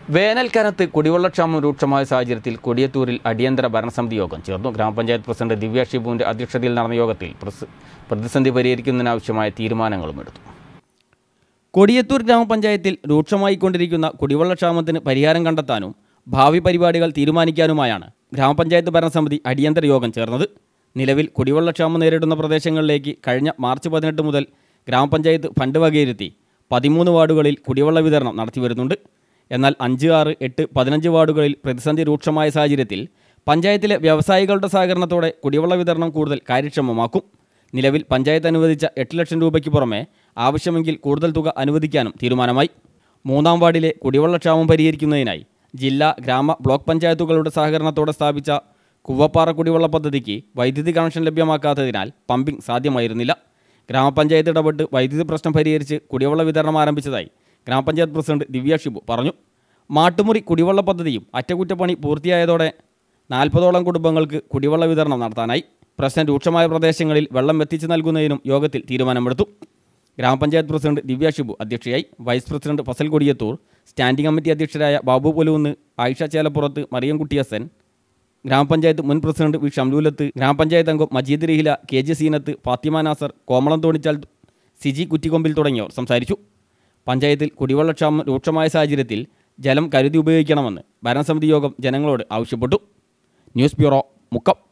വേനൽക്കാലത്ത് കുടിവെള്ളക്ഷാമം രൂക്ഷമായ സാഹചര്യത്തിൽ കൊടിയത്തൂരിൽ അടിയന്തര ഭരണസമിതി യോഗം ചേർന്നു. ഗ്രാമപഞ്ചായത്ത് പ്രസിഡന്റ് ദിവ്യ ഷിബുവിന്റെ അധ്യക്ഷതയിൽ നടന്ന യോഗത്തിൽ പ്രതിസന്ധി പരിഹരിക്കുന്നതിനാവശ്യമായ തീരുമാനങ്ങളും എടുത്തു. കൊടിയത്തൂർ ഗ്രാമപഞ്ചായത്തിൽ രൂക്ഷമായിക്കൊണ്ടിരിക്കുന്ന കുടിവെള്ളക്ഷാമത്തിന് പരിഹാരം കണ്ടെത്താനും ഭാവി പരിപാടികൾ തീരുമാനിക്കാനുമായാണ് ഗ്രാമപഞ്ചായത്ത് ഭരണസമിതി അടിയന്തര യോഗം ചേർന്നത്. നിലവിൽ കുടിവെള്ളക്ഷാമം നേരിടുന്ന പ്രദേശങ്ങളിലേക്ക് കഴിഞ്ഞ മാർച്ച് 18 മുതൽ ഗ്രാമപഞ്ചായത്ത് ഫണ്ട് വകയിരുത്തി 13 വാർഡുകളിൽ കുടിവെള്ള വിതരണം നടത്തിവരുന്നുണ്ട്. എന്നാൽ 5, 6, 8, 15 വാർഡുകളിൽ പ്രതിസന്ധി രൂക്ഷമായ സാഹചര്യത്തിൽ പഞ്ചായത്തിലെ വ്യവസായികളുടെ സഹകരണത്തോടെ കുടിവെള്ള വിതരണം കൂടുതൽ കാര്യക്ഷമമാക്കും. നിലവിൽ പഞ്ചായത്ത് അനുവദിച്ച 8 ലക്ഷം രൂപയ്ക്ക് പുറമെ ആവശ്യമെങ്കിൽ കൂടുതൽ തുക അനുവദിക്കാനും തീരുമാനമായി. 3-ാം വാർഡിലെ കുടിവെള്ളക്ഷാമം പരിഹരിക്കുന്നതിനായി ജില്ലാ, ഗ്രാമ, ബ്ലോക്ക് പഞ്ചായത്തുകളുടെ സഹകരണത്തോടെ സ്ഥാപിച്ച കുവ്വപ്പാറ കുടിവെള്ള പദ്ധതിക്ക് വൈദ്യുതി കണക്ഷൻ ലഭ്യമാക്കാത്തതിനാൽ പമ്പിംഗ് സാധ്യമായിരുന്നില്ല. ഗ്രാമപഞ്ചായത്ത് ഇടപെട്ട് വൈദ്യുതി പ്രശ്നം പരിഹരിച്ച് കുടിവെള്ള വിതരണം ആരംഭിച്ചതായി ഗ്രാമപഞ്ചായത്ത് പ്രസിഡന്റ് ദിവ്യ ഷിബു പറഞ്ഞു. മാട്ടുമുറി കുടിവെള്ള പദ്ധതിയും അറ്റകുറ്റപ്പണി പൂർത്തിയായതോടെ 40ഓളം കുടുംബങ്ങൾക്ക് കുടിവെള്ള വിതരണം നടത്താനായി. പ്രശ്നം രൂക്ഷമായ പ്രദേശങ്ങളിൽ വെള്ളം എത്തിച്ചു നൽകുന്നതിനും യോഗത്തിൽ തീരുമാനമെടുത്തു. ഗ്രാമപഞ്ചായത്ത് പ്രസിഡന്റ് ദിവ്യ ഷിബു അധ്യക്ഷയായി. Vice president Fasal Kodiyathur, standing committee അധ്യക്ഷരായ ബാബു പൊലൂന്ന്, ആയിഷ ചേലപ്പുറത്ത്, മറിയംകുട്ടി ഹസൻ, ഗ്രാമപഞ്ചായത്ത് മുൻ പ്രസിഡന്റ് വി ഷംലൂലത്ത്, ഗ്രാമപഞ്ചായത്ത് അംഗം മജീദ് റിഹില, KG സീനത്ത്, ഫാത്തിമ നാസർ, കോമളം തോണിച്ചാൽ, സിജി കുറ്റിക്കൊമ്പിൽ തുടങ്ങിയവർ സംസാരിച്ചു. പഞ്ചായത്തിൽ കുടിവെള്ളക്ഷാമം രൂക്ഷമായ സാഹചര്യത്തിൽ ജലം കരുതി ഉപയോഗിക്കണമെന്ന് ഭരണസമിതി യോഗം ജനങ്ങളോട് ആവശ്യപ്പെട്ടു. News bureau, Mukkam.